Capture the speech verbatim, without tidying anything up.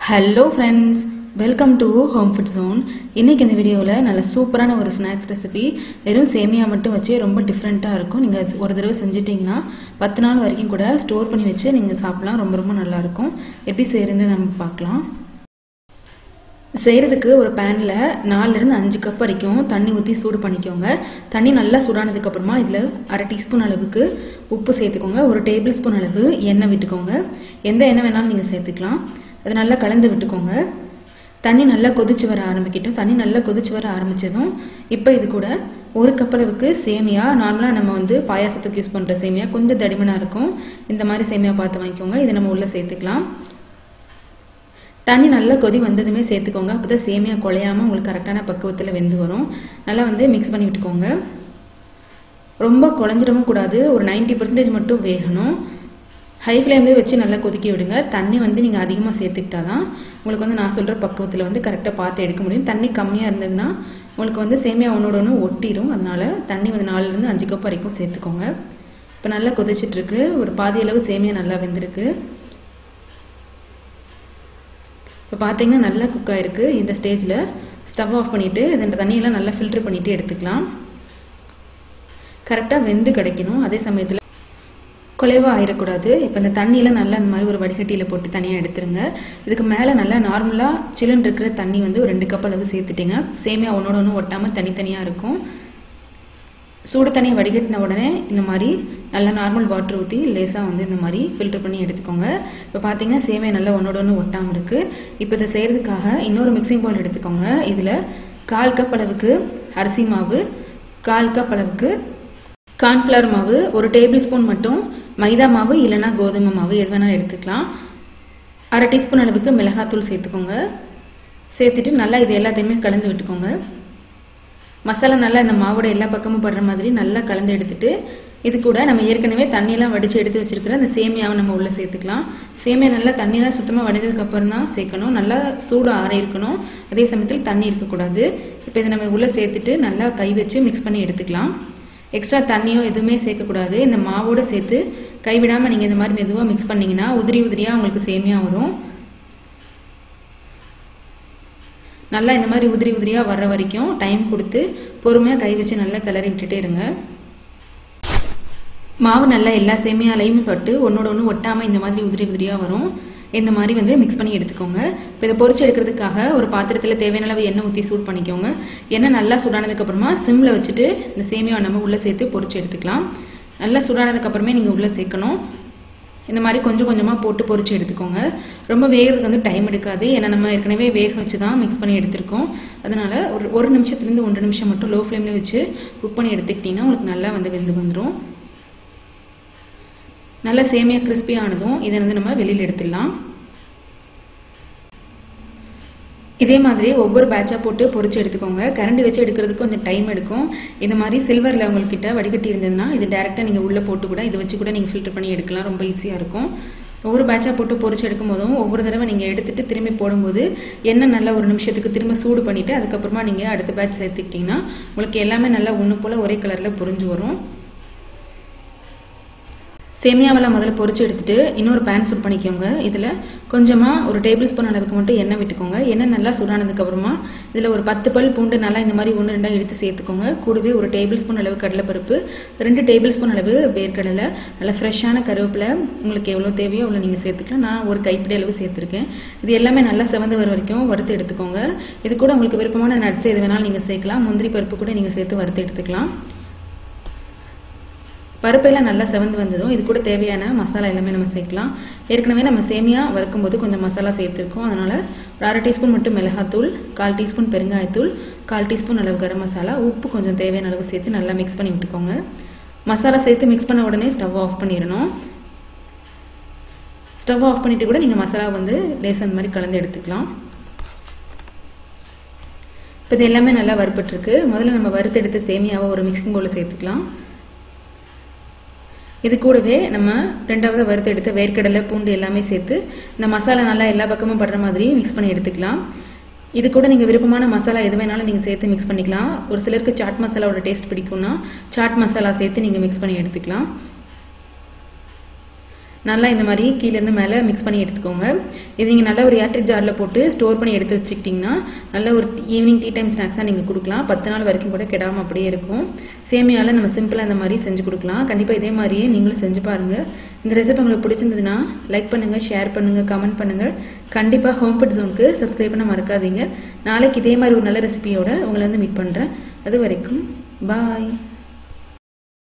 Hello friends, welcome to Home Food Zone. இன்னைக்கு இந்த வீடியோல நல்ல சூப்பரான ஒரு ஸ்நாக்ஸ் ரெசிபி வெறும் சேமியா மட்டும் வச்சு ரொம்ப டிஃபரண்டா இருக்கும். நீங்க ஒரு தடவை செஞ்சிட்டீங்கன்னா பத்து நாள் வரைக்கும் கூட ஸ்டோர் பண்ணி வச்சு நீங்க சாப்பிடலாம். ரொம்ப ரொம்ப நல்லா இருக்கும். எப்படி செய்யறதுன்னு நம்ம பார்க்கலாம். செய்யறதுக்கு ஒரு பேன்ல நாலுல இருந்து அஞ்சு கப் வரைக்கும் தண்ணி ஊத்தி சூடு பண்ணிக்கோங்க. தண்ணி நல்லா சூடானதுக்கு அப்புறமா இதுல அரை டீஸ்பூன் அளவுக்கு உப்பு சேர்த்துக்கோங்க. ஒரு டேபிள் ஸ்பூன் அளவு எண்ணெய் விட்டுக்கோங்க. எந்த எண்ணெய் வேணாலும் நீங்க சேர்த்துக்கலாம். அது நல்லா கலந்து விட்டுக்கோங்க. தண்ணி நல்லா கொதிச்சு வர ஆரம்பிக்கட்டும். தண்ணி நல்லா கொதிச்சு வர ஆரம்பிச்சதும் இப்போ இது கூட ஒரு கப் அளவுக்கு சேமியா, நார்மலாக நம்ம வந்து பாயாசத்துக்கு யூஸ் பண்ணுற சேமியா, கொஞ்சம் தடிமனாக இருக்கும். இந்த மாதிரி சேமியா பார்த்து வாங்கிக்கோங்க. இதை நம்ம உள்ளே சேர்த்துக்கலாம். தண்ணி நல்லா கொதி வந்ததுமே சேர்த்துக்கோங்க. அப்போ தான் சேமியா குழையாமல் உங்களுக்கு கரெக்டான பக்குவத்தில் வெந்து வரும். நல்லா வந்து மிக்ஸ் பண்ணி விட்டுக்கோங்க. ரொம்ப குழஞ்சிடவும் கூடாது. ஒரு நைன்டி பர்சன்டேஜ் மட்டும் வேகணும். ஹை ஃப்ளேம்லேயே வச்சு நல்லா கொதிக்க விடுங்க. தண்ணி வந்து நீங்கள் அதிகமாக சேர்த்துக்கிட்டா தான் உங்களுக்கு வந்து நான் சொல்கிற பக்குவத்தில் வந்து கரெக்டாக பார்த்து எடுக்க முடியும். தண்ணி கம்மியாக இருந்ததுன்னா உங்களுக்கு வந்து சேமியா ஒன்றோட ஒன்று ஒட்டிடும். அதனால் தண்ணி வந்து நாலுலேருந்து அஞ்சு கப் வரைக்கும் சேர்த்துக்கோங்க. இப்போ நல்லா கொதிச்சிட்ருக்கு. ஒரு பாதி அளவு சேமியா நல்லா வெந்திருக்கு. இப்போ பார்த்தீங்கன்னா நல்லா குக் ஆகிருக்கு. இந்த ஸ்டேஜில் ஸ்டவ் ஆஃப் பண்ணிவிட்டு இந்த தண்ணியெல்லாம் நல்லா ஃபில்ட்ரு பண்ணிவிட்டு எடுத்துக்கலாம். கரெக்டாக வெந்து கிடைக்கணும். அதே சமயத்தில் குலைவாக ஆயிடக்கூடாது. இப்போ இந்த தண்ணியெல்லாம் நல்லா இந்த மாதிரி ஒரு வடிகட்டியில் போட்டு தனியாக எடுத்துருங்க. இதுக்கு மேலே நல்லா நார்மலாக சில்லுன்னு இருக்கிற தண்ணி வந்து ஒரு ரெண்டு கப் அளவு சேர்த்துட்டிங்க. சேமியா ஒன்றோட ஒன்று ஒட்டாமல் தனித்தனியாக இருக்கும். சூடு தண்ணியை வடிகட்டின உடனே இந்த மாதிரி நல்லா நார்மல் வாட்டர் ஊற்றி லேசாக வந்து இந்த மாதிரி ஃபில்டர் பண்ணி எடுத்துக்கோங்க. இப்போ பார்த்தீங்கன்னா சேமியா நல்லா ஒன்றோட ஒன்று ஒட்டாமல் இருக்குது. இப்போ இதை செய்கிறதுக்காக இன்னொரு மிக்சிங் பவுல் எடுத்துக்கோங்க. இதில் கால் கப் அளவுக்கு அரிசி மாவு, கால் கப் அளவுக்கு கார்ன்ஃப்ளவர் மாவு, ஒரு டேபிள் ஸ்பூன் மட்டும் மைதா மாவு இல்லைனா கோதுமை மாவு எது வேணாலும் எடுத்துக்கலாம். அரை டீஸ்பூன் அளவுக்கு மிளகாத்தூள் சேர்த்துக்கோங்க. சேர்த்துட்டு நல்லா இது எல்லாத்தையுமே கலந்து விட்டுக்கோங்க. மசாலா நல்லா இந்த மாவோட எல்லா பக்கமும் படுற மாதிரி நல்லா கலந்து எடுத்துட்டு இது கூட நம்ம ஏற்கனவே தண்ணியெல்லாம் வடித்து எடுத்து வச்சிருக்கிற அந்த சேமியாவை நம்ம உள்ளே சேர்த்துக்கலாம். சேமியா நல்லா தண்ணியெல்லாம் சுத்தமாக வடிந்ததுக்கு அப்புறம் தான் சேர்க்கணும். நல்லா சூடு ஆற இருக்கணும். அதே சமயத்தில் தண்ணி இருக்கக்கூடாது. இப்போ இதை நம்ம உள்ளே சேர்த்துட்டு நல்லா கை வச்சு மிக்ஸ் பண்ணி எடுத்துக்கலாம். எக்ஸ்ட்ரா தண்ணியோ எதுவுமே சேர்க்கக்கூடாது. இந்த மாவோடு சேர்த்து கைவிடாமல் நீங்கள் இந்த மாதிரி மெதுவாக மிக்ஸ் பண்ணிங்கன்னா உதிரி உதிரியாக உங்களுக்கு சேமியா வரும். நல்லா இந்த மாதிரி உதிரி உதிரியாக வர்ற வரைக்கும் டைம் கொடுத்து பொறுமையாக கை வச்சு நல்லா கிளறி விட்டுட்டே இருங்க. மாவு நல்லா எல்லா சேமியாலையுமே பட்டு ஒன்றோட ஒன்று ஒட்டாமல் இந்த மாதிரி உதிரி உதிரியாக வரும். இந்த மாதிரி வந்து மிக்ஸ் பண்ணி எடுத்துக்கோங்க. இப்போ இதை பொரிச்சு எடுக்கிறதுக்காக ஒரு பாத்திரத்தில் தேவையான அளவு எண்ணெய் ஊற்றி சூட் பண்ணிக்கோங்க. எண்ணெய் நல்லா சூடானதுக்கப்புறமா சிம்மில் வச்சுட்டு இந்த சேமியாவை நம்ம உள்ளே சேர்த்து பொரிச்சு எடுத்துக்கலாம். நல்லா சூடானதுக்கப்புறமே நீங்கள் உள்ளே சேர்க்கணும். இந்த மாதிரி கொஞ்சம் கொஞ்சமாக போட்டு பொரிச்சு எடுத்துக்கோங்க. ரொம்ப வேகிறதுக்கு வந்து டைம் எடுக்காது. ஏன்னா நம்ம ஏற்கனவே வேக வச்சு தான் மிக்ஸ் பண்ணி எடுத்துருக்கோம். அதனால் ஒரு ஒரு நிமிஷத்துலேருந்து ஒன்றரை நிமிஷம் மட்டும் லோ ஃப்ளேமில் வச்சு குக் பண்ணி எடுத்துக்கிட்டிங்கன்னா உங்களுக்கு நல்லா வந்து வெந்து வந்துடும். நல்லா சேமியா கிறிஸ்பி ஆனதும் இதை வந்து நம்ம வெளியில் எடுத்துடலாம். இதே மாதிரி ஒவ்வொரு பேட்சாக போட்டு பொரிச்சு எடுத்துக்கோங்க. கரண்டி வச்சு எடுக்கிறதுக்கு கொஞ்சம் டைம் எடுக்கும். இந்த மாதிரி சில்வரில் உங்கள்கிட்ட வடிகட்டி இருந்ததுன்னா இது டேரெக்டாக நீங்கள் உள்ளே போட்டு கூட இதை வச்சு கூட நீங்கள் ஃபில்டர் பண்ணி எடுக்கலாம். ரொம்ப ஈஸியாக இருக்கும். ஒவ்வொரு பேட்சாக போட்டு பொரிச்சு எடுக்கும் போதும் ஒவ்வொரு தடவை நீங்கள் எடுத்துகிட்டு திரும்பி போடும்போது எண்ணெய் நல்லா ஒரு நிமிஷத்துக்கு திரும்ப சூடு பண்ணிவிட்டு அதுக்கப்புறமா நீங்கள் அடுத்த பேட்ச் சேர்த்துக்கிட்டிங்கன்னா உங்களுக்கு எல்லாமே நல்லா ஒன்று போல் ஒரே கலரில் பொரிஞ்சு வரும். சேமியாவெல்லாம் முதல்ல பொரிச்சு எடுத்துட்டு இன்னொரு பேன் சூட் பண்ணிக்கோங்க. இதில் கொஞ்சமாக ஒரு டேபிள் ஸ்பூன் அளவுக்கு மட்டும் எண்ணெய் விட்டுக்கோங்க. எண்ணெய் நல்லா சூடானதுக்கப்புறமா இதில் ஒரு பத்து பல் பூண்டு நல்லா இந்த மாதிரி ஒன்று ரெண்டாக எடுத்து சேர்த்துக்கோங்க. கூடவே ஒரு டேபிள் ஸ்பூன் அளவு கடலைப்பருப்பு, ரெண்டு டேபிள் ஸ்பூன் அளவு வேர்க்கடலை, நல்லா ஃப்ரெஷ்ஷான கருவேப்பிலை உங்களுக்கு எவ்வளோ தேவையோ அவ்வளோ நீங்கள் சேர்த்துக்கலாம். நான் ஒரு கைப்பிடி அளவு சேர்த்துருக்கேன். இது எல்லாமே நல்லா செவந்து வர வரைக்கும் வறுத்து எடுத்துக்கோங்க. இது கூட உங்களுக்கு விருப்பமான நட்ஸ் எது வேணாலும் நீங்கள் சேர்க்கலாம். முந்திரி பருப்பு கூட நீங்கள் சேர்த்து வறுத்து எடுத்துக்கலாம். பருப்பெல்லாம் நல்லா செவந்து வந்ததும் இது கூட தேவையான மசாலா எல்லாமே நம்ம சேர்க்கலாம். ஏற்கனவே நம்ம சேமியா வறுக்கும்போது கொஞ்சம் மசாலா சேர்த்துருக்கோம். அதனால் ஒரு அரை டீஸ்பூன் மட்டும் மிளகாத்தூள், கால் டீஸ்பூன் பெருங்காயத்தூள், கால் டீஸ்பூன் அளவு கரம் மசாலா, உப்பு கொஞ்சம் தேவையான அளவு சேர்த்து நல்லா மிக்ஸ் பண்ணி விட்டுக்கோங்க. மசாலா சேர்த்து மிக்ஸ் பண்ண உடனே ஸ்டவ் ஆஃப் பண்ணிடணும். ஸ்டவ் ஆஃப் பண்ணிவிட்டு கூட நீங்கள் மசாலா வந்து லேசாக அந்த மாதிரி கலந்து எடுத்துக்கலாம். இப்போ இது எல்லாமே நல்லா வறுப்பட்டுருக்கு. முதல்ல நம்ம வறுத்து எடுத்து சேமியாவை ஒரு மிக்சிங் பவுலில் சேர்த்துக்கலாம். இது கூடவே நம்ம ரெண்டாவது வறுத்து எடுத்த வேர்க்கடலை, பூண்டு எல்லாமே சேர்த்து இந்த மசாலா நல்லா எல்லா பக்கமும் படுற மாதிரி மிக்ஸ் பண்ணி எடுத்துக்கலாம். இது கூட நீங்கள் விருப்பமான மசாலா எது வேணாலும் நீங்கள் சேர்த்து மிக்ஸ் பண்ணிக்கலாம். ஒரு சிலருக்கு சாட் மசாலாவோட டேஸ்ட் பிடிக்கும்னா சாட் மசாலா சேர்த்து நீங்கள் மிக்ஸ் பண்ணி எடுத்துக்கலாம். நல்லா இந்த மாதிரி கீழேருந்து மேலே மிக்ஸ் பண்ணி எடுத்துக்கோங்க. இது நீங்கள் நல்லா ஒரு ஏர்டைட் ஜாரில் போட்டு ஸ்டோர் பண்ணி எடுத்து வச்சுக்கிட்டிங்கன்னா நல்ல ஒரு ஈவினிங் டீ டைம் ஸ்நாக்ஸாக நீங்கள் கொடுக்கலாம். பத்து நாள் வரைக்கும் கூட கெடாமல் அப்படியே இருக்கும். சேமியாவில் நம்ம சிம்பிளாக இந்த மாதிரி செஞ்சு கொடுக்கலாம். கண்டிப்பாக இதே மாதிரியே நீங்களும் செஞ்சு பாருங்கள். இந்த ரெசிபி உங்களுக்கு பிடிச்சிருந்ததுன்னா லைக் பண்ணுங்கள், ஷேர் பண்ணுங்கள், கமெண்ட் பண்ணுங்கள். கண்டிப்பாக ஹோம் ஃபுட் ஜோனுக்கு சப்ஸ்கிரைப் பண்ண மறக்காதீங்க. நாளைக்கு இதே மாதிரி ஒரு நல்ல ரெசிபியோட உங்களை வந்து மீட் பண்ணுறேன். அது வரைக்கும் பாய்.